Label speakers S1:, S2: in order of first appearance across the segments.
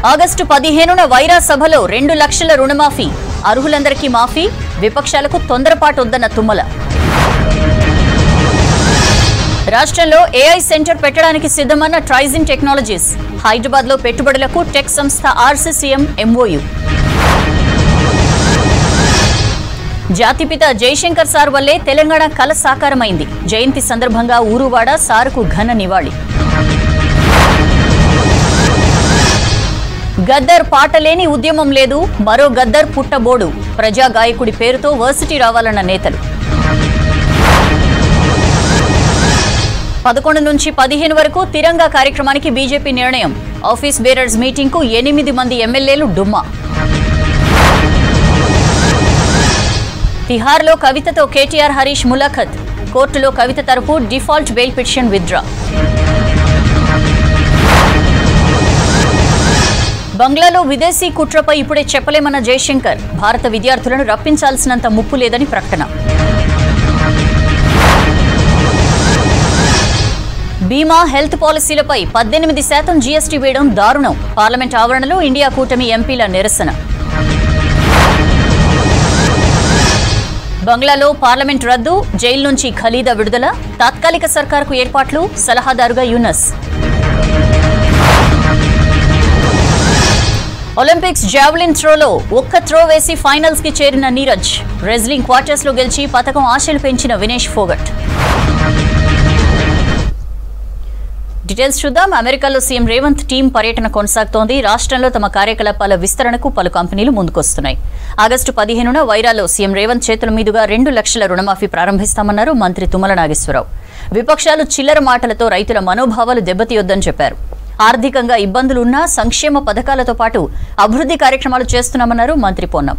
S1: August 15న Wyra సభలో 2 లక్షల రుణమాఫీ, అర్హులందరికీ మాఫీ, విపక్షాలకు తొందరపాటు వద్దన్న తుమ్మల. రాష్ట్రంలో ఏఐ సెంటర్ పెట్టడానికి సిద్ధమన్న ట్రైజిన్ టెక్నాలజీస్, హైదరాబాద్లో పెట్టుబడులకు టెక్ సంస్థ ఆర్సీసీఎం ఎంఓయూ. జాతిపిత జయశంకర్ సార్ వల్లే తెలంగాణ కల సాకారమైంది. జయంతి సందర్భంగా ఊరువాడ సారుకు ఘన నివాళి. గద్దర్ పాటలేని ఉద్యమం లేదు, మరో గద్దర్ పుట్టబోడు. ప్రజా గాయకుడి పేరుతో వర్సిటీ రావాలన్న నేతలు. 11 నుంచి 15 వరకు తిరంగా కార్యక్రమానికి బీజేపీ నిర్ణయం. ఆఫీస్ బేరర్స్ మీటింగ్కు 8 మంది ఎమ్మెల్యేలు డుమ్మా. తిహార్లో కవితతో కేటీఆర్ హరీష్ ములాఖత్. కోర్టులో కవిత తరపు డిఫాల్ట్ బెయిల్ పిటిషన్ విత్డ్రా. బంగ్లాలో విదేశీ కుట్రపై ఇప్పుడే చెప్పలేమన్న జయశంకర్. భారత విద్యార్థులను రప్పించాల్సినంత ముప్పు లేదని ప్రకటన. బీమా హెల్త్ పాలసీలపై 18% జీఎస్టీ వేయడం దారుణం. పార్లమెంట్ ఆవరణలో ఇండియా కూటమి ఎంపీల నిరసన. బంగ్లాలో పార్లమెంట్ రద్దు, జైలు నుంచి ఖలీదా విడుదల, తాత్కాలిక సర్కారుకు ఏర్పాట్లు, సలహాదారుగా యూనస్. ఒలింపిక్స్ జావెలిన్ త్రోలో ఒక్క త్రో వేసి ఫైనల్స్ కి చేరిన నీరజ్. రెజ్లింగ్ క్వార్టర్స్ లో గెలిచి పతకం ఆశలు పెంచిన వినేష్ ఫోగట్. డీటెయిల్స్ చూద్దాం. అమెరికాలో సీఎం రేవంత్ టీం పర్యటన కొనసాగుతోంది. రాష్ట్రంలో తమ కార్యకలాపాల విస్తరణకు పలు కంపెనీలు ముందుకొస్తున్నాయి. ఆగస్టు 15న వైరాలో సీఎం రేవంత్ చేతుల మీదుగా 2 లక్షల రుణమాఫీ ప్రారంభిస్తామన్నారు మంత్రి తుమ్మల నాగేశ్వరరావు. విపక్షాలు చిల్లర మాటలతో రైతుల మనోభావాలు దెబ్బతీయొద్దని చెప్పారు. ఆర్థికంగా ఇబ్బందులున్నా సంక్షేమ పథకాలతో పాటు అభివృద్ధి కార్యక్రమాలు చేస్తున్నామన్నారు మంత్రి పొన్నం.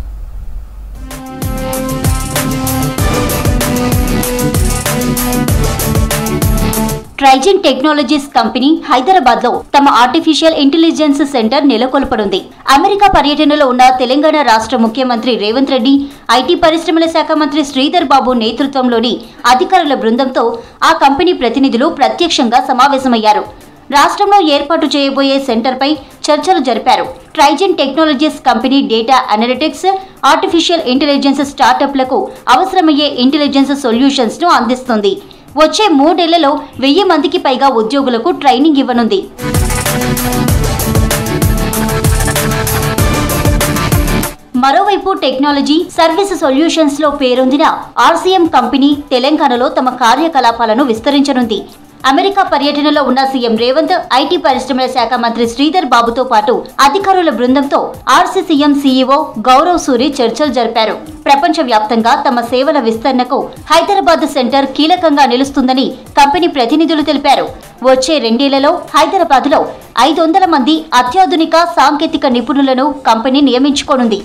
S2: ట్రైజిన్ టెక్నాలజీస్ కంపెనీ హైదరాబాద్ లో తమ ఆర్టిఫిషియల్ ఇంటెలిజెన్స్ సెంటర్ నెలకొల్పనుంది. అమెరికా పర్యటనలో ఉన్న తెలంగాణ రాష్ట్ర ముఖ్యమంత్రి రేవంత్ రెడ్డి, ఐటీ పరిశ్రమల శాఖ మంత్రి శ్రీధర్ బాబు నేతృత్వంలోని అధికారుల బృందంతో ఆ కంపెనీ ప్రతినిధులు ప్రత్యక్షంగా సమావేశమయ్యారు. రాష్ట్రంలో ఏర్పాటు చేయబోయే సెంటర్పై చర్చలు జరిపారు. Trigyn technologies company data analytics, artificial intelligence స్టార్టప్లకు అవసరమయ్యే ఇంటెలిజెన్స్ సొల్యూషన్స్ ను అందిస్తుంది. వచ్చే 3 ఏళ్లలో 1000 మందికి పైగా ఉద్యోగులకు ట్రైనింగ్ ఇవ్వనుంది. మరోవైపు టెక్నాలజీ సర్వీస్ సొల్యూషన్స్ లో పేరొందిన ఆర్సీఎం కంపెనీ తెలంగాణలో తమ కార్యకలాపాలను విస్తరించనుంది. అమెరికా పర్యటనలో ఉన్న సీఎం రేవంత్, ఐటీ పరిశ్రమల శాఖ మంత్రి శ్రీధర్ బాబుతో పాటు అధికారుల బృందంతో ఆర్సీసీఎం సీఈఓ గౌరవ్ సూరి చర్చలు జరిపారు. ప్రపంచ వ్యాప్తంగా తమ సేవల విస్తరణకు హైదరాబాద్ సెంటర్ కీలకంగా నిలుస్తుందని కంపెనీ ప్రతినిధులు తెలిపారు. వచ్చే 2 ఏళ్లలో హైదరాబాద్ లో 500 మంది అత్యాధునిక సాంకేతిక నిపుణులను కంపెనీ నియమించుకోనుంది.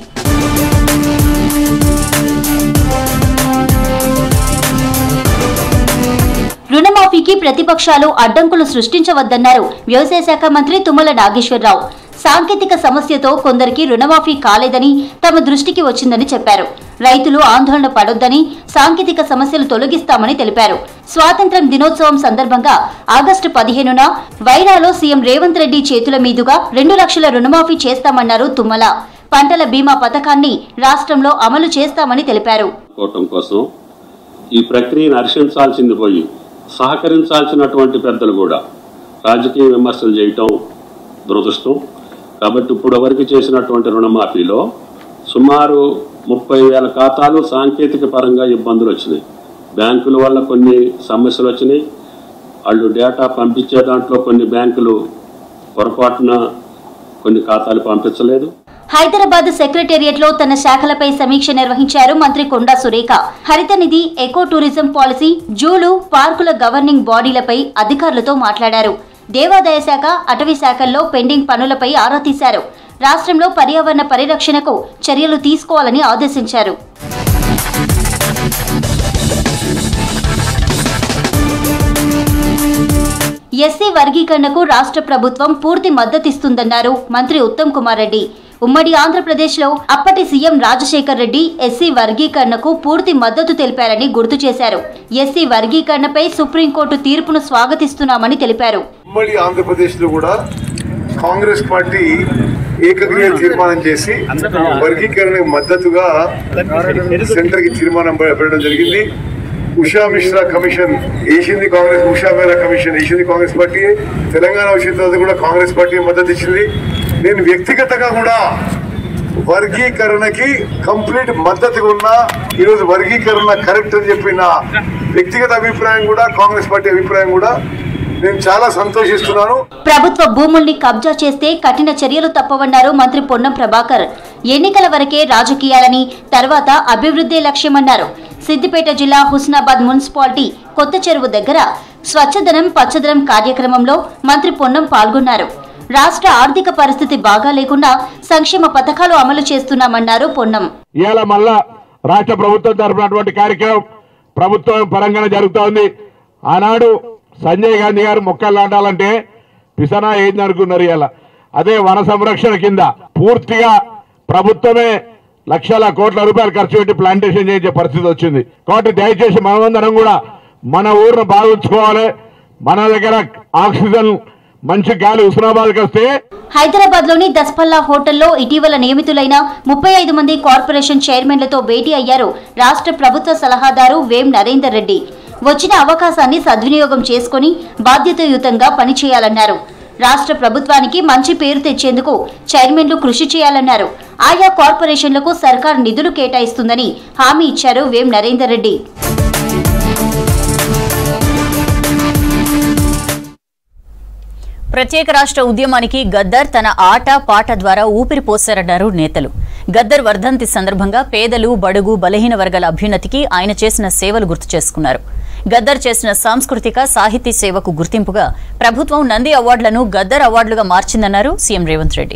S2: రుణమాఫీకి ప్రతిపక్షాలు అడ్డంకులు సృష్టించవద్దన్నారు వ్యవసాయ శాఖ మంత్రి తుమ్మల నాగేశ్వరరావు. సాంకేతిక సమస్యతో కొందరికి రుణమాఫీ కాలేదని తమ దృష్టికి వచ్చిందని చెప్పారు. రైతులు ఆందోళన పడొద్దని, సాంకేతిక సమస్యలు తొలగిస్తామని తెలిపారు. స్వాతంత్ర్యం దినోత్సవం సందర్భంగా ఆగస్టు 15న వైరాలో సీఎం రేవంత్ రెడ్డి చేతుల మీదుగా 2 లక్షల రుణమాఫీ చేస్తామన్నారు తుమ్మల. పంటల బీమా పథకాన్ని రాష్ట్రంలో అమలు చేస్తామని తెలిపారు.
S3: ఈ ప్రక్రియను హర్షించాల్సింది పోయి సహకరించాల్సినటువంటి పెద్దలు కూడా రాజకీయ విమర్శలు చేయటం దురదృష్టం. కాబట్టి ఇప్పుడు వరకు చేసినటువంటి రుణమాఫీలో సుమారు 30,000 ఖాతాలు సాంకేతిక పరంగా ఇబ్బందులు వచ్చినాయి. బ్యాంకుల వల్ల కొన్ని సమస్యలు వచ్చినాయి. వాళ్ళు డేటా పంపించే దాంట్లో కొన్ని బ్యాంకులు పొరపాటున కొన్ని ఖాతాలు పంపించలేదు.
S2: హైదరాబాద్ సెక్రటేరియట్ లో తన శాఖలపై సమీక్ష నిర్వహించారు మంత్రి కొండా సురేఖ. హరిత నిధి, ఎకో టూరిజం పాలసీ, జూలు, పార్కుల గవర్నింగ్ బాడీలపై అధికారులతో మాట్లాడారు. దేవాదాయ శాఖ, అటవీ శాఖల్లో పెండింగ్ పనులపై ఆరా తీశారు. రాష్ట్రంలో పర్యావరణ పరిరక్షణకు చర్యలు తీసుకోవాలని ఆదేశించారు. ఎస్సీ వర్గీకరణకు రాష్ట్ర ప్రభుత్వం పూర్తి మద్దతిస్తుందన్నారు మంత్రి ఉత్తమ్ కుమార్ రెడ్డి. ఉమ్మడి ఆంధ్రప్రదేశ్లో అప్పటి సీఎం రాజశేఖర్ రెడ్డి ఎస్సీ వర్గీకరణకు పూర్తి మద్దతు తెలిపారని గుర్తు చేశారు. ఎస్సీ వర్గీకరణపై సుప్రీంకోర్టు తీర్పును స్వాగతిస్తున్నామని తెలిపారు.
S4: ఉమ్మడి ఆంధ్రప్రదేశ్లో కూడా కాంగ్రెస్ పార్టీ ఏకగ్రీవ తీర్మానం చేసి వర్గీకరణకు మద్దతుగా సెంటర్ కి తీర్మానం పెట్టడం జరిగింది. ఉషా మిశ్రా కమిషన్ వేసింది కాంగ్రెస్, ఉషా మిశ్రా కమిషన్ వేసింది కాంగ్రెస్ పార్టీ. తెలంగాణ వచ్చిన తర్వాత కూడా కాంగ్రెస్ పార్టీ మద్దతు ఇచ్చింది. నేను వ్యక్తిగతంగా కూడా వర్గీకరణకి కంప్లీట్ మద్దతుగా ఉన్నా. ఈరోజు వర్గీకరణ కరెక్ట్ అని చెప్పిన వ్యక్తిగత అభిప్రాయం కూడా, కాంగ్రెస్ పార్టీ అభిప్రాయం కూడా నేను చాలా సంతోషిస్తున్నాను.
S2: ప్రభుత్వ భూముల్ని కబ్జా చేస్తే కఠిన చర్యలు తప్పవన్నారు మంత్రి పొన్నం ప్రభాకర్. ఎన్నికల వరకే రాజకీయాలని, తర్వాత అభివృద్ధి లక్ష్యమన్నారు. సిద్దిపేట జిల్లా హుస్నాబాద్ మున్సిపాలిటీ కొత్త చెరువు దగ్గర స్వచ్ఛదనం పచ్చదనం కార్యక్రమంలో మంత్రి పొన్నం పాల్గొన్నారు. రాష్ట్ర ఆర్థిక పరిస్థితి బాగా లేకుండా సంక్షేమ పథకాలు అమలు చేస్తున్నామన్నారు పొన్నం.
S5: ఇవాళ మళ్ళా రాష్ట్ర ప్రభుత్వం తరపునటువంటి కార్యక్రమం ప్రభుత్వం పరంగానే జరుగుతోంది. ఆనాడు సంజయ్ గాంధీ గారు మొక్కలు నాటాలంటే పిసనా ఏంది అనుకున్నారు. ఇలా అదే వన సంరక్షణ కింద పూర్తిగా ప్రభుత్వమే లక్షల కోట్ల రూపాయలు ఖర్చు పెట్టి ప్లాంటేషన్ చేసే పరిస్థితి వచ్చింది. కాబట్టి దయచేసి మనమందరం కూడా మన ఊరిని బాగుంచుకోవాలి. మన దగ్గర ఆక్సిజన్ మంచి గాలి హుస్నాబాద్కి వస్తే.
S2: హైదరాబాద్ లోని దస్పల్లా హోటల్లో ఇటీవల నియమితులైన 35 మంది కార్పొరేషన్ చైర్మన్లతో భేటీ అయ్యారు రాష్ట్ర ప్రభుత్వ సలహాదారు వేం నరేందర్ రెడ్డి. వచ్చిన అవకాశాన్ని సద్వినియోగం చేసుకుని బాధ్యతాయుతంగా పనిచేయాలన్నారు. రాష్ట్ర ప్రభుత్వానికి మంచి పేరు తెచ్చేందుకు చైర్మన్లు కృషి చేయాలన్నారు. ఆయా కార్పొరేషన్లకు సర్కార్ నిధులు కేటాయిస్తుందని హామీ ఇచ్చారు వేం నరేందర్ రెడ్డి.
S1: ప్రత్యేక రాష్ట్ర ఉద్యమానికి గద్దర్ తన ఆట పాట ద్వారా ఊపిరి పోశారన్నారు నేతలు. గద్దర్ వర్ధంతి సందర్భంగా పేదలు, బడుగు, బలహీన వర్గాల అభ్యున్నతికి ఆయన చేసిన సేవలు గుర్తు చేసుకున్నారు. గద్దర్ చేసిన సాంస్కృతిక సాహితీ సేవకు గుర్తింపుగా ప్రభుత్వం నంది అవార్డులను గద్దర్ అవార్డులుగా మార్చిందన్నారు సీఎం రేవంత్ రెడ్డి.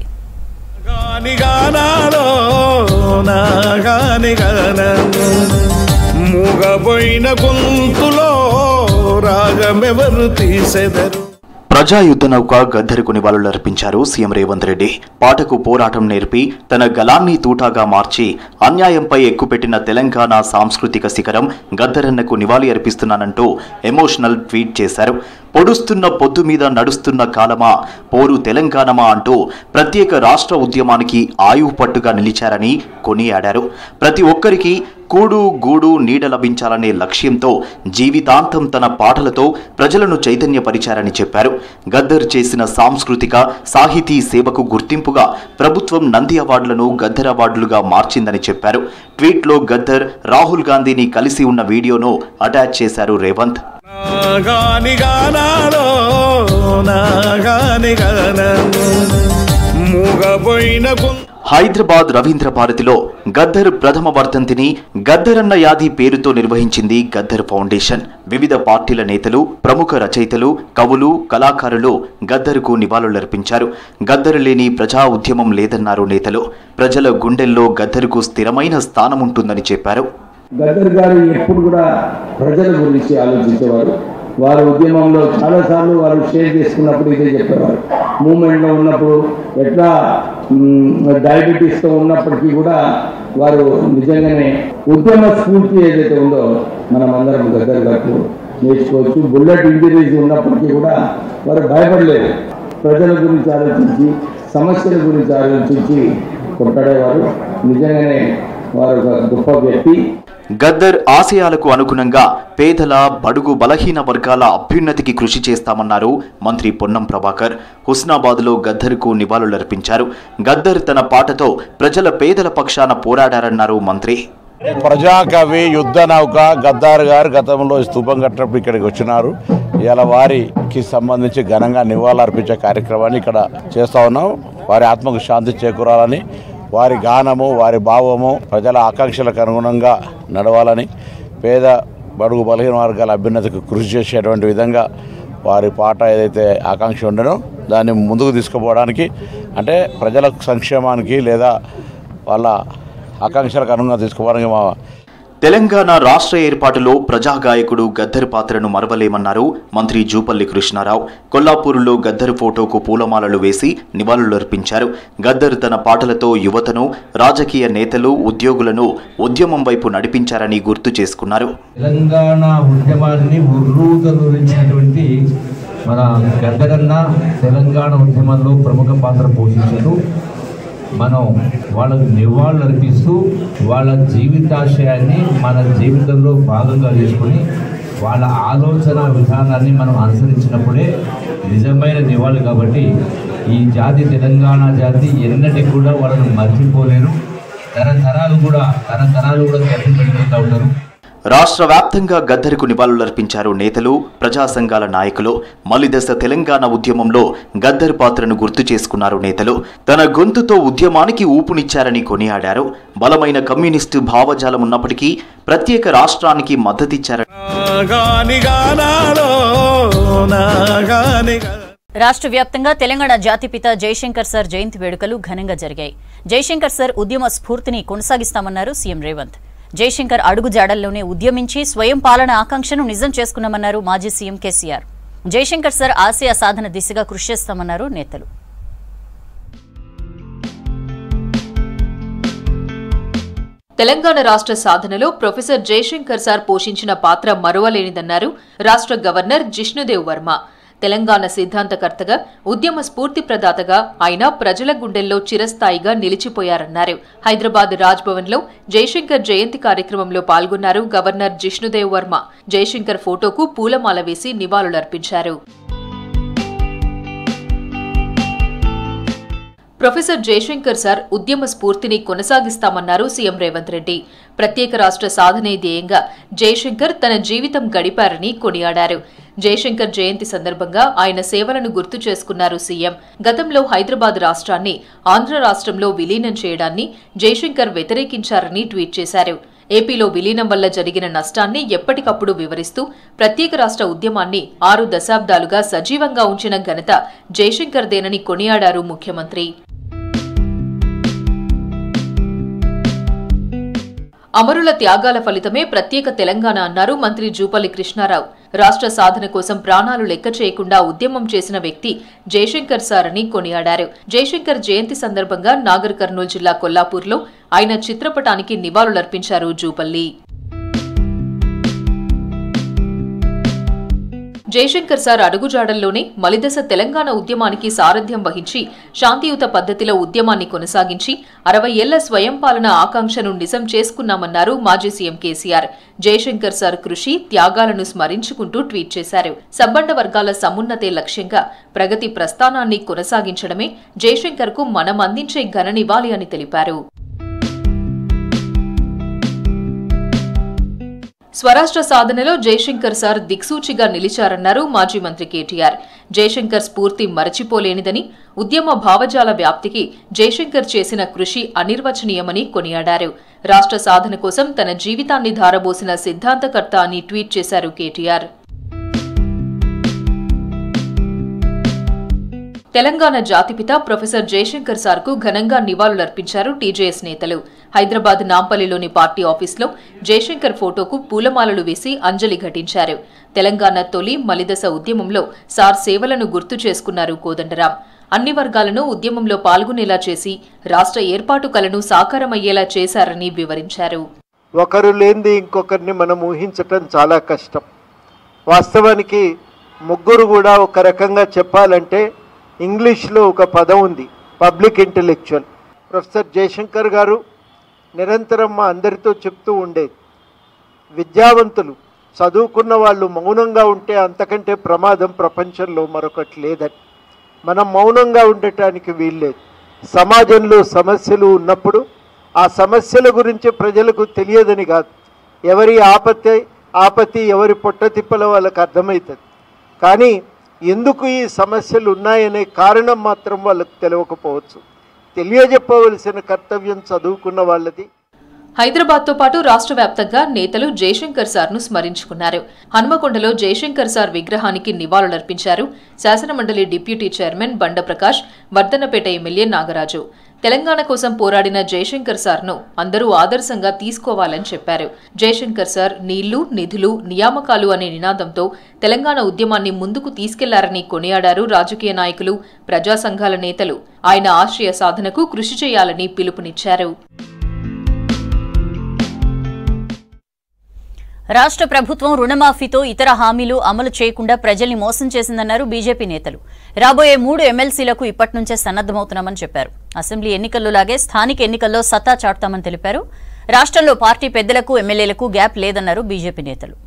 S6: ప్రజాయుద్ధ నౌక గద్దర్కు నివాళులర్పించారు సీఎం రేవంత్ రెడ్డి. పాటకు పోరాటం నేర్పి తన గలాన్ని తూటాగా మార్చి అన్యాయంపై ఎక్కుపెట్టిన తెలంగాణ సాంస్కృతిక శిఖరం గద్దరన్నకు నివాళి అర్పిస్తున్నానంటూ ఎమోషనల్ ట్వీట్ చేశారు. పొడుస్తున్న పొద్దు మీద నడుస్తున్న కాలమా, పోరు తెలంగాణమా అంటూ ప్రత్యేక రాష్ట్ర ఉద్యమానికి ఆయువు పట్టుగా నిలిచారని కొనియాడారు. ప్రతి ఒక్కరికి కూడు గూడు నీడ లభించాలనే లక్ష్యంతో జీవితాంతం తన పాటలతో ప్రజలను చైతన్యపరిచారని చెప్పారు. గద్దర్ చేసిన సాంస్కృతిక సాహితీ సేవకు గుర్తింపుగా ప్రభుత్వం నంది అవార్డులను గద్దర్ అవార్డులుగా మార్చిందని చెప్పారు. ట్వీట్లో గద్దర్, రాహుల్ గాంధీని కలిసి ఉన్న వీడియోను అటాచ్ చేశారు రేవంత్. హైదరాబాద్ రవీంద్ర భారతిలో గద్దర్ ప్రథమ వర్ధంతిని గద్దరన్న యాది పేరుతో నిర్వహించింది గద్దర్ ఫౌండేషన్. వివిధ పార్టీల నేతలు, ప్రముఖ రచయితలు, కవులు, కళాకారులు గద్దర్కు నివాళులర్పించారు. గద్దర్ లేని ప్రజా ఉద్యమం లేదన్నారు నేతలు. ప్రజల గుండెల్లో గద్దర్కు స్థిరమైన స్థానం ఉంటుందని చెప్పారు.
S7: గద్దర్ గారు ఎప్పుడు కూడా ప్రజల గురించి ఆలోచించేవారు. వారి ఉద్యమంలో చాలాసార్లు వారు షేర్ చేసుకున్నప్పుడు ఇదే చెప్పేవారు. మూమెంట్లో ఉన్నప్పుడు ఎట్లా డయాబెటీస్తో ఉన్నప్పటికీ కూడా వారు నిజంగానే ఉద్యమ స్ఫూర్తి ఏదైతే ఉందో మనం అందరం గద్దర్ గారు నేర్చుకోవచ్చు. బుల్లెట్ ఇంజరీస్ ఉన్నప్పటికీ కూడా వారు భయపడలేదు. ప్రజల గురించి ఆలోచించి, సమస్యల గురించి ఆలోచించి కొట్టాడేవారు. నిజంగానే వారు ఒక గొప్ప వ్యక్తి.
S6: గద్దర్ ఆశయాలకు అనుగుణంగా పేదల, బడుగు, బలహీన వర్గాల అభ్యున్నతికి కృషి చేస్తామన్నారు మంత్రి పొన్నం ప్రభాకర్. హుస్నాబాద్లో గద్దర్కు నివాళులర్పించారు. గద్దర్ తన పాటతో ప్రజల పేదల పక్షాన పోరాడారన్నారు మంత్రి.
S5: ప్రజాకవి, యుద్ధ నౌక గద్దార్ గారు గతంలో స్తూపం కట్టినప్పుడు ఇక్కడికి వచ్చినారు. ఇలా వారికి సంబంధించి ఘనంగా నివాళులర్పించే కార్యక్రమాన్ని ఇక్కడ చేస్తూ ఉన్నాం. వారి ఆత్మకు శాంతి చేకూరాలని, వారి గానము, వారి భావము ప్రజల ఆకాంక్షలకు అనుగుణంగా నడవాలని, పేద, బడుగు, బలహీన వర్గాల అభ్యున్నతికి కృషి చేసేటువంటి విధంగా వారి పాట ఏదైతే ఆకాంక్ష ఉండనో దాన్ని ముందుకు తీసుకుపోవడానికి, అంటే ప్రజల సంక్షేమానికి లేదా వాళ్ళ ఆకాంక్షలకు అనుగుణంగా తీసుకుపోవడానికి మా
S6: తెలంగాణ రాష్ట్ర ఏర్పాటులో ప్రజాగాయకుడు గద్దర్ పాత్రను మరవలేమన్నారు మంత్రి జూపల్లి కృష్ణారావు. కొల్లాపూరులో గద్దర్ ఫోటోకు పూలమాలలు వేసి నివాళులర్పించారు. గద్దర్ తన పాటలతో యువతను, రాజకీయ నేతలు, ఉద్యోగులను ఉద్యమం వైపు నడిపించారని గుర్తు చేసుకున్నారు.
S7: తెలంగాణ ఉద్యమాన్ని ఉర్రూతలూరించినటువంటి
S8: మన గద్దరన్న తెలంగాణ ఉద్యమంలో ప్రముఖ పాత్ర పోషించారు. మనం వాళ్ళకు నివాళులు అర్పిస్తూ వాళ్ళ జీవితాశయాన్ని మన జీవితంలో భాగంగా చేసుకొని వాళ్ళ ఆలోచన విధానాన్ని మనం అనుసరించినప్పుడే నిజమైన నివాళులు. కాబట్టి ఈ జాతి, తెలంగాణ జాతి ఎన్నటికి కూడా వాళ్ళను మర్చిపోలేరు. తరతరాలు కూడా గట్టి పెట్టుకుంటూ ఉంటారు.
S6: రాష్ట్ర వ్యాప్తంగా గద్దర్కు నివాళులర్పించారు నేతలు, ప్రజా సంఘాల నాయకులు. మలిదశ తెలంగాణ ఉద్యమంలో గద్దర్ పాత్రను గుర్తు చేసుకున్నారు నేతలు. తన గొంతుతో ఉద్యమానికి ఊపునిచ్చారని కొనియాడారు. బలమైన కమ్యూనిస్టు భావజాలం ఉన్నప్పటికీ ప్రత్యేక రాష్ట్రానికి మద్దతిచ్చారని.
S1: రాష్ట్ర వ్యాప్తంగా తెలంగాణ జాతిపిత జయశంకర్ సార్ జయంతి వేడుకలు ఘనంగా జరిగాయి. జయశంకర్ సార్ ఉద్యమ స్ఫూర్తిని కొనసాగిస్తామన్నారు సీఎం రేవంత్. జయశంకర్ అడుగుజాడల్లోనే ఉద్యమించి స్వయం పాలన ఆకాంక్షను నిజం చేసుకున్నామన్నారు మాజీ సీఎం కేసీఆర్. జయశంకర్ సార్ ఆశయ సాధన దిశగా కృషి చేస్తామన్నారు నేతలు.
S9: తెలంగాణ రాష్ట్ర సాధనలో ప్రొఫెసర్ జయశంకర్ సార్ పోషించిన పాత్ర మరువలేనిదన్నారు రాష్ట్ర గవర్నర్ జిష్ణుదేవ్ వర్మ. తెలంగాణ సిద్ధాంతకర్తగా, ఉద్యమ స్ఫూర్తి ప్రదాతగా ఆయన ప్రజల గుండెల్లో చిరస్థాయిగా నిలిచిపోయారన్నారు. హైదరాబాద్ రాజ్భవన్లో జయశంకర్ జయంతి కార్యక్రమంలో పాల్గొన్నారు గవర్నర్ జిష్ణుదేవ్ వర్మ. జయశంకర్ ఫోటోకు పూలమాల వేసి నివాళులర్పించారు. ప్రొఫెసర్ జయశంకర్ సార్ ఉద్యమ స్ఫూర్తిని కొనసాగిస్తామన్నారు సీఎం రేవంత్ రెడ్డి. ప్రత్యేక రాష్ట్ర సాధనే ధ్యేయంగా జయశంకర్ తన జీవితం గడిపారని కొనియాడారు. జయశంకర్ జయంతి సందర్భంగా ఆయన సేవలను గుర్తు చేసుకున్నారు సీఎం. గతంలో హైదరాబాద్ రాష్ట్రాన్ని ఆంధ్ర రాష్ట్రంలో విలీనం చేయడాన్ని జయశంకర్ వ్యతిరేకించారని ట్వీట్ చేశారు. ఏపీలో విలీనం వల్ల జరిగిన నష్టాన్ని ఎప్పటికప్పుడు వివరిస్తూ ప్రత్యేక రాష్ట్ర ఉద్యమాన్ని 6 దశాబ్దాలుగా సజీవంగా ఉంచిన ఘనత జయశంకర్దేనని కొనియాడారు ముఖ్యమంత్రి. అమరుల త్యాగాల ఫలితమే ప్రత్యేక తెలంగాణ అన్నారు మంత్రి జూపల్లి కృష్ణారావు. రాష్ట్ర సాధన కోసం ప్రాణాలు లెక్క చేయకుండా ఉద్యమం చేసిన వ్యక్తి జయశంకర్ సార్ అని కొనియాడారు. జయశంకర్ జయంతి సందర్భంగా నాగర్ కర్నూలు జిల్లా కొల్లాపూర్లో ఆయన చిత్రపటానికి నివాళులర్పించారు జూపల్లి. జయశంకర్ సార్ అడుగుజాడల్లోనే మలిదశ తెలంగాణ ఉద్యమానికి సారథ్యం వహించి శాంతియుత పద్ధతిలో ఉద్యమాన్ని కొనసాగించి 60 ఏళ్ల స్వయం పాలన ఆకాంక్షను నిజం చేసుకున్నామన్నారు మాజీ సీఎం కేసీఆర్. జయశంకర్ సార్ కృషి, త్యాగాలను స్మరించుకుంటూ ట్వీట్ చేశారు. సబ్బండ వర్గాల సమున్నతే లక్ష్యంగా ప్రగతి ప్రస్థానాన్ని కొనసాగించడమే జయశంకర్ కు మనం అందించే ఘన నివాళి అని తెలిపారు. స్వరాష్ట్ర సాధనలో జయశంకర్ సార్ దిక్సూచిగా నిలిచారన్నారు మాజీ మంత్రి కేటీఆర్. జయశంకర్ స్ఫూర్తి మరచిపోలేనిదని, ఉద్యమ భావజాల వ్యాప్తికి జయశంకర్ చేసిన కృషి అనిర్వచనీయమని కొనియాడారు. రాష్ట్ర సాధన కోసం తన జీవితాన్ని ధారబోసిన సిద్ధాంతకర్త అని ట్వీట్ చేశారు కేటీఆర్. తెలంగాణ జాతిపిత ప్రొఫెసర్ జయశంకర్ సార్ కు ఘనంగా నివాళులర్పించారు టీజేఎస్ నేతలు. హైదరాబాద్ నాంపల్లిలోని పార్టీ ఆఫీస్లో జయశంకర్ ఫోటోకు పూలమాలలు వేసి అంజలి ఘటించారు. తెలంగాణ తొలి మలిదశ ఉద్యమంలో సార్ సేవలను గుర్తు చేసుకున్నారు కోదండరాం. అన్ని వర్గాలను ఉద్యమంలో పాల్గొనేలా చేసి రాష్ట్ర ఏర్పాటు కలను సాకారమయ్యేలా చేశారని వివరించారు.
S10: ఒకరు లేనిది ఇంకొకరిని మనం ఊహించటం చాలా కష్టం. వాస్తవానికి ముగ్గురు కూడా ఒక రకంగా చెప్పాలంటే ఇంగ్లీష్లో ఒక పదం ఉంది, పబ్లిక్ ఇంటెలెక్చువల్. ప్రొఫెసర్ జయశంకర్ గారు నిరంతరం మా అందరితో చెప్తూ ఉండేది, విద్యావంతులు చదువుకున్న వాళ్ళు మౌనంగా ఉంటే అంతకంటే ప్రమాదం ప్రపంచంలో మరొకటి లేదని. మనం మౌనంగా ఉండటానికి వీల్లేదు. సమాజంలో సమస్యలు ఉన్నప్పుడు ఆ సమస్యల గురించి ప్రజలకు తెలియదని కాదు, ఎవరి ఆపత్తి ఎవరి పొట్టతిప్పల వాళ్ళకి అర్థమవుతుంది. కానీ ఎందుకు ఈ సమస్యలు ఉన్నాయనే కారణం మాత్రం వాళ్ళకు తెలియకపోవచ్చు. తెలియజెప్పవలసిన కర్తవ్యం చదువుకున్న వాళ్ళది.
S9: హైదరాబాద్తో పాటు రాష్ట్ర వ్యాప్తంగా నేతలు జయశంకర్ సార్ను స్మరించుకున్నారు. హన్మకొండలో జయశంకర్ సార్ విగ్రహానికి నివాళులర్పించారు శాసనమండలి deputy chairman Banda Prakash, Wardhannapet MLA Nagaraju. Telangana కోసం పోరాడిన జయశంకర్ సార్ను అందరూ ఆదర్శంగా తీసుకోవాలని చెప్పారు. జయశంకర్ సార్ నీళ్లు, నిధులు, నియామకాలు అనే నినాదంతో తెలంగాణ ఉద్యమాన్ని ముందుకు తీసుకెళ్లారని కొనియాడారు రాజకీయ నాయకులు, ప్రజా సంఘాల నేతలు. ఆయన ఆశయ సాధనకు కృషి చేయాలని పిలుపునిచ్చారు.
S1: రాష్ట్ర ప్రభుత్వం రుణమాఫీతో ఇతర హామీలు అమలు చేయకుండా ప్రజల్ని మోసం చేసిందన్నారు బీజేపీ నేతలు. రాబోయే 3 ఎమ్మెల్సీలకు ఇప్పటి నుంచే సన్నద్దమవుతున్నామని చెప్పారు. అసెంబ్లీ ఎన్నికల్లో లాగే స్థానిక ఎన్నికల్లో సత్తా చాటుతామని తెలిపారు. రాష్ట్రంలో పార్టీ పెద్దలకు ఎమ్మెల్యేలకు గ్యాప్ లేదన్నారు బీజేపీ నేతలు.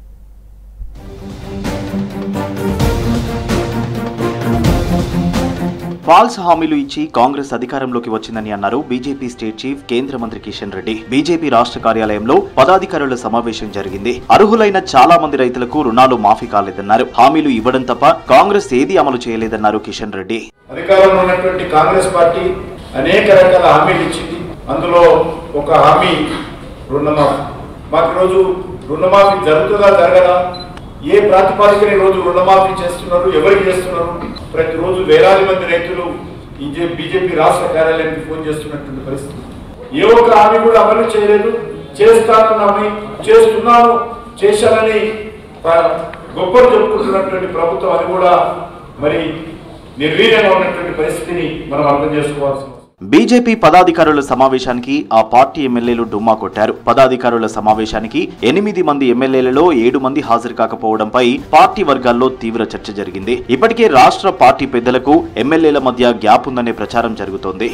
S6: ఫాల్స్ హామీలు ఇచ్చి కాంగ్రెస్ అధికారంలోకి వచ్చిందని అన్నారు బీజేపీ స్టేట్ చీఫ్ కేంద్ర మంత్రి కిషన్ రెడ్డి. బీజేపీ రాష్ట్ర కార్యాలయంలో పదాధికారుల సమావేశం జరిగింది. అర్హులైన చాలా మంది రైతులకు రుణాలు మాఫీ కాలేదన్నారు. హామీలు ఇవ్వడం తప్ప కాంగ్రెస్ ఏది అమలు చేయలేదన్నారు కిషన్ రెడ్డి.
S11: అధికారంలో ఉన్నటువంటి కాంగ్రెస్ పార్టీ అనేక రకాల హామీలు ఇచ్చింది. అందులో ఒక హామీ రుణమాఫీ. మాకు రోజు రుణమాఫీ జరుగుతుందా జరగదా, ఏ ప్రాతిపదికన రోజు రుణమాఫీ చేస్తున్నారు, ఎవరికి చేస్తున్నారు, ప్రతిరోజు వేలాది మంది రైతులు బీజేపీ రాష్ట్ర కార్యాలయానికి ఫోన్ చేస్తున్నటువంటి పరిస్థితి. ఏ ఒక్క హామీ కూడా అమలు చేయలేదు. చేస్తున్నాను చేశానని గొప్పలు చెప్పుకుంటున్నటువంటి ప్రభుత్వం అది కూడా మరి నిర్వీర్యంగా ఉన్నటువంటి పరిస్థితిని మనం అర్థం చేసుకోవాల్సి.
S6: బీజేపీ పదాధికారుల సమావేశానికి ఆ పార్టీ ఎమ్మెల్యేలు డుమ్మా కొట్టారు. పదాధికారుల సమావేశానికి 8 మంది ఎమ్మెల్యేలలో 7 మంది హాజరు కాకపోవడంపై పార్టీ వర్గాల్లో తీవ్ర చర్చ జరిగింది. ఇప్పటికే రాష్ట్ర పార్టీ పెద్దలకు ఎమ్మెల్యేల మధ్య గ్యాప్ ఉందనే ప్రచారం జరుగుతోంది.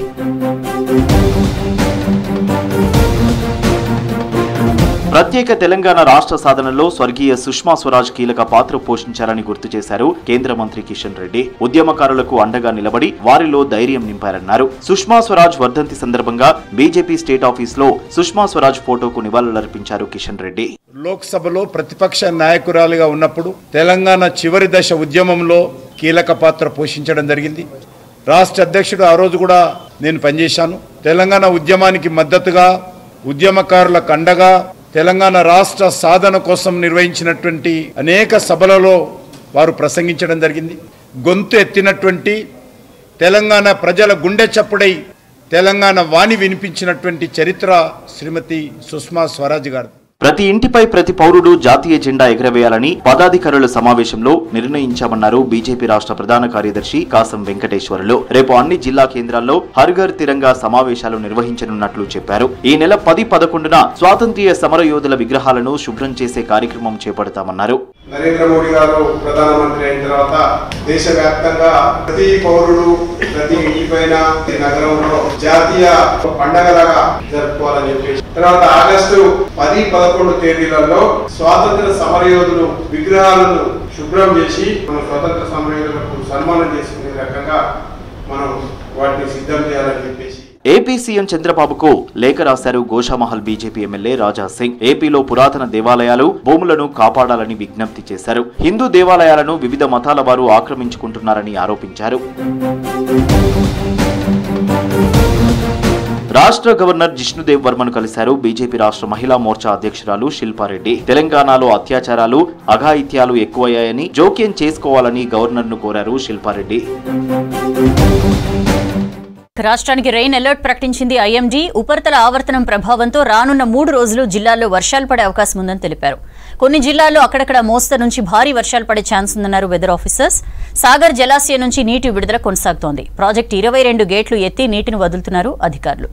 S6: ప్రత్యేక తెలంగాణ రాష్ట్ర సాధనలో స్వర్గీయ సుష్మా స్వరాజ్ కీలక పాత్ర పోషించారని గుర్తు చేశారు కేంద్ర మంత్రి కిషన్ రెడ్డి. ఉద్యమకారులకు అండగా నిలబడి వారిలో ధైర్యం నింపారన్నారు. సుష్మా స్వరాజ్ వర్ధంతి సందర్భంగా బీజేపీ స్టేట్ ఆఫీస్ లో సుష్మా స్వరాజ్ ఫోటోకు నివాళులర్పించారు కిషన్ రెడ్డి.
S12: లోక్సభలో ప్రతిపక్ష నాయకురాలిగా ఉన్నప్పుడు తెలంగాణ చివరి దశ ఉద్యమంలో కీలక పాత్ర పోషించడం జరిగింది. రాష్ట్ర అధ్యక్షుడు ఆ రోజు కూడా నేను పనిచేశాను. తెలంగాణ ఉద్యమానికి మద్దతుగా, ఉద్యమకారులకు అండగా, తెలంగాణ రాష్ట్ర సాధన కోసం నిర్వహించినటువంటి అనేక సభలలో వారు ప్రసంగించడం జరిగింది. గొంతు ఎత్తినటువంటి తెలంగాణ ప్రజల గుండె చప్పుడై తెలంగాణ వాణి వినిపించినటువంటి చరిత్ర శ్రీమతి సుష్మా స్వరాజ్ గారు.
S6: ప్రతి ఇంటిపై ప్రతి పౌరుడు జాతీయ జెండా ఎగరవేయాలని పదాధికారుల సమావేశంలో నిర్ణయించామన్నారు బీజేపీ రాష్ట్ర ప్రధాన కార్యదర్శి కాసం వెంకటేశ్వర్లు. రేపు అన్ని జిల్లా కేంద్రాల్లో హర్ఘర్ తిరంగా సమావేశాలు నిర్వహించనున్నట్లు చెప్పారు. ఈ నెల 10-11న స్వాతంత్ర్య సమర యోధుల విగ్రహాలను శుభ్రం చేసే కార్యక్రమం చేపడతామన్నారు.
S13: నరేంద్ర మోడీ గారు ప్రధానమంత్రి అయిన తర్వాత దేశవ్యాప్తంగా ప్రతి పౌరుడు ప్రతి ఇంటిపైన నగరంలో జాతీయ పండగలాగా జరుపుకోవాలని చెప్పేసి తర్వాత ఆగస్టు 10-11 తేదీలలో స్వాతంత్ర సమరయోధులు విగ్రహాలను శుభ్రం చేసి మన స్వాతంత్ర సమరయోధులకు సన్మానం చేసుకునే రకంగా మనం వాటిని సిద్ధం చేయాలని చెప్పేసి
S6: ఏపీ సీఎం చంద్రబాబుకు లేఖ రాశారు గోషామహల్ బీజేపీ ఎమ్మెల్యే రాజా సింగ్. ఏపీలో పురాతన దేవాలయాలు, భూములను కాపాడాలని విజ్ఞప్తి చేశారు. హిందూ దేవాలయాలను వివిధ మతాల వారు ఆక్రమించుకుంటున్నారని ఆరోపించారు. రాష్ట్ర గవర్నర్ జిష్ణుదేవ్ వర్మను కలిశారు బీజేపీ రాష్ట్ర మహిళా మోర్చా అధ్యక్షురాలు శిల్పారెడ్డి. తెలంగాణలో అత్యాచారాలు, అఘాయిత్యాలు ఎక్కువయ్యాయని, జోక్యం చేసుకోవాలని గవర్నర్ను కోరారు శిల్పారెడ్డి.
S1: రాష్ట్రానికి రెయిన్ అలర్ట్ ప్రకటించింది ఐఎండీ. ఉపరితల ఆవర్తనం ప్రభావంతో రానున్న 3 రోజులు జిల్లాల్లో వర్షాలు పడే అవకాశం ఉందని తెలిపారు. కొన్ని జిల్లాల్లో అక్కడక్కడ మోస్తరు నుంచి భారీ వర్షాలు పడే ఛాన్స్ ఉందన్నారు వెదర్ ఆఫీసర్స్. సాగర్ జలాశయం నుంచి నీటి విడుదల కొనసాగుతోంది. ప్రాజెక్టు 22 గేట్లు ఎత్తి నీటిని వదులుతున్నారు అధికారులు.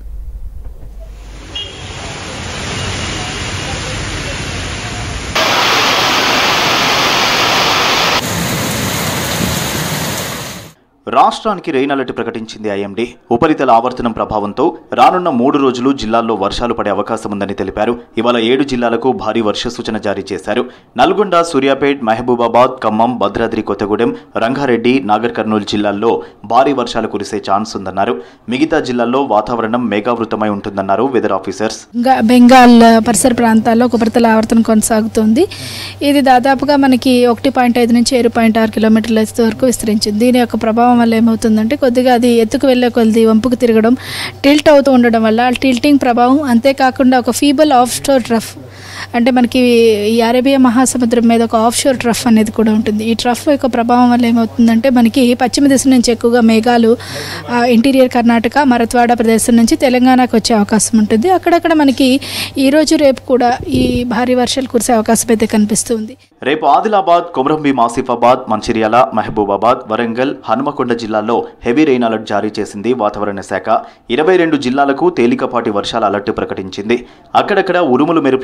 S6: రాష్ట్రానికి రెయిన్ అలర్ట్ ప్రకటించింది ఐఎండీ. ఉపరితల ఆవర్తనం ప్రభావంతో రానున్న 3 రోజులు జిల్లాల్లో వర్షాలు పడే అవకాశం ఉందని తెలిపారు. ఇవాళ 7 జిల్లాలకు భారీ వర్ష సూచన జారీ చేశారు. నల్గొండ, సూర్యాపేట్, మహబూబాబాద్, ఖమ్మం, భద్రాద్రి కొత్తగూడెం, రంగారెడ్డి, నాగర్ కర్నూలు జిల్లాల్లో భారీ వర్షాలు కురిసే ఛాన్స్ ఉందన్నారు. మిగతా జిల్లాల్లో వాతావరణం మేఘావృతమై ఉంటుందన్నారు వెదర్ ఆఫీసర్స్.
S14: బెంగాల్ పరిసర ప్రాంతాల్లో ఉపరితల ఆవర్తనం కొనసాగుతుంది. ఇది దాదాపుగా మనకి 1.5 నుంచి 7.6 కిలోమీటర్ల వరకు విస్తరించింది. దీని యొక్క ప్రభావం వల్ల ఏమవుతుందంటే కొద్దిగా అది ఎత్తుకు వెళ్లే కొద్ది వంపుకు తిరగడం, టిల్ట్ అవుతూ ఉండడం వల్ల టిల్టింగ్ ప్రభావం, అంతేకాకుండా ఒక ఫీబల్ ఆఫ్ షోర్ ట్రఫ్ అంటే మనకి ఈ అరేబియా మహాసముద్రం మీద ఒక ఆఫ్ షోర్ ట్రఫ్ అనేది కూడా ఉంటుంది. ఈ ట్రఫ్ యొక్క ప్రభావం వల్ల ఏమవుతుందంటే మనకి పశ్చిమ దిశ నుంచి ఎక్కువగా మేఘాలు ఇంటీరియర్ కర్ణాటక, మరత్వాడ ప్రదేశం నుంచి తెలంగాణకు వచ్చే అవకాశం ఉంటుంది. అక్కడక్కడ మనకి ఈరోజు రేపు కూడా ఈ భారీ వర్షాలు కురిసే అవకాశం అయితే కనిపిస్తుంది.
S6: రేపు ఆదిలాబాద్, కొమరంభీం, ఆసిఫాబాద్, మంచిర్యాల, మహబూబాబాద్, వరంగల్, హనుమకొండ జిల్లాల్లో హెవీ రెయిన్ అలర్ట్ జారీ చేసింది వాతావరణ శాఖ. 22 జిల్లాలకు తేలికపాటి వర్షాల అలర్ట్ ప్రకటించింది. అక్కడక్కడ ఉరుములు మెరుపులతో కూడిన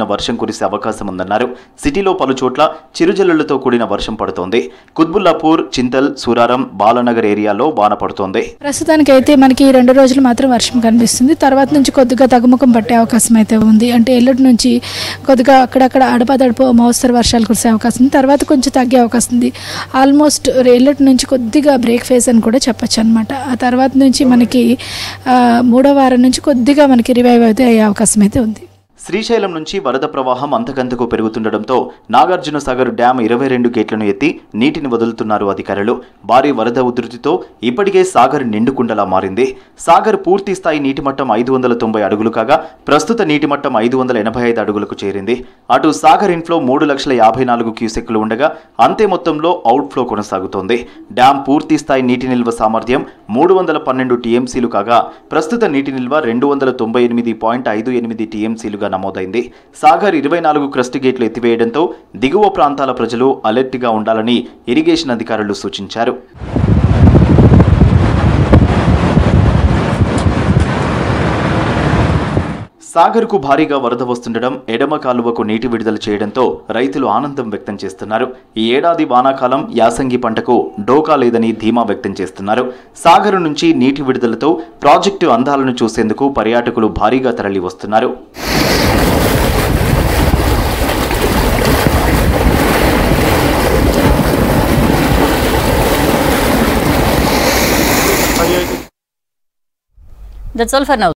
S6: కూడిన వర్షం కురిసే అవకాశం ఉందన్నారు. సిటీలో పలు చోట్ల చిరుజల్లులతో కూడిన వర్షం పడుతోంది. కుత్బుల్లాపూర్, చింతల్, సూరారం, బాలనగర్ ఏరియాలో వాన పడుతోంది.
S14: ప్రస్తుతానికి అయితే మనకి 2 రోజులు మాత్రం వర్షం కనిపిస్తుంది. తర్వాత నుంచి కొద్దిగా తగ్గుముఖం పట్టే అవకాశం అయితే ఉంది. అంటే ఎల్లుండి నుంచి కొద్దిగా అక్కడక్కడ అడపదడపు మోస్తరు వర్షాలు కురిసే అవకాశం ఉంది. తర్వాత కొంచెం తగ్గే అవకాశం ఉంది. ఆల్మోస్ట్ ఎల్లుండి నుంచి కొద్దిగా బ్రేక్ ఫేజ్ అని కూడా చెప్పొచ్చు అనమాట. ఆ తర్వాత నుంచి మనకి 3వ వారం నుంచి కొద్దిగా మనకి రివైవ్ అయితే అయ్యే అవకాశం అయితే ఉంది.
S6: శ్రీశైలం నుంచి వరద ప్రవాహం అంతకంతకు పెరుగుతుండటంతో నాగార్జున సాగర్ డ్యాం 22 గేట్లను ఎత్తి నీటిని వదులుతున్నారు అధికారులు. భారీ వరద ఉధృతితో ఇప్పటికే సాగర్ నిండుకుండలా మారింది. సాగర్ పూర్తి స్థాయి నీటి మట్టం 590 అడుగులు కాగా ప్రస్తుత నీటి మట్టం 585 అడుగులకు చేరింది. అటు సాగర్ ఇన్ఫ్లో 3,54,000 క్యూసెక్కులు ఉండగా అంతే మొత్తంలో అవుట్ఫ్లో కొనసాగుతోంది. డ్యాం పూర్తి స్థాయి నీటి నిల్వ సామర్థ్యం 312 టీఎంసీలు కాగా ప్రస్తుత నీటి నిల్వ 298.58 టీఎంసీలుగా నమోదైంది. సాగర్ 24 క్రస్ట్ గేట్లు ఎత్తివేయడంతో దిగువ ప్రాంతాల ప్రజలు అలర్ట్గా ఉండాలని ఇరిగేషన్ అధికారులు సూచించారు. సాగర్కు భారీగా వరద వస్తుండడం, ఎడమ కాలువకు నీటి విడుదల చేయడంతో రైతులు ఆనందం వ్యక్తం చేస్తున్నారు. ఈ ఏడాది వానాకాలం యాసంగి పంటకు డోకా లేదని ధీమా వ్యక్తం చేస్తున్నారు. సాగర్ నుంచి నీటి విడుదలతో ప్రాజెక్టు అందాలను చూసేందుకు పర్యాటకులు భారీగా తరలి వస్తున్నారు.
S1: That's all for now.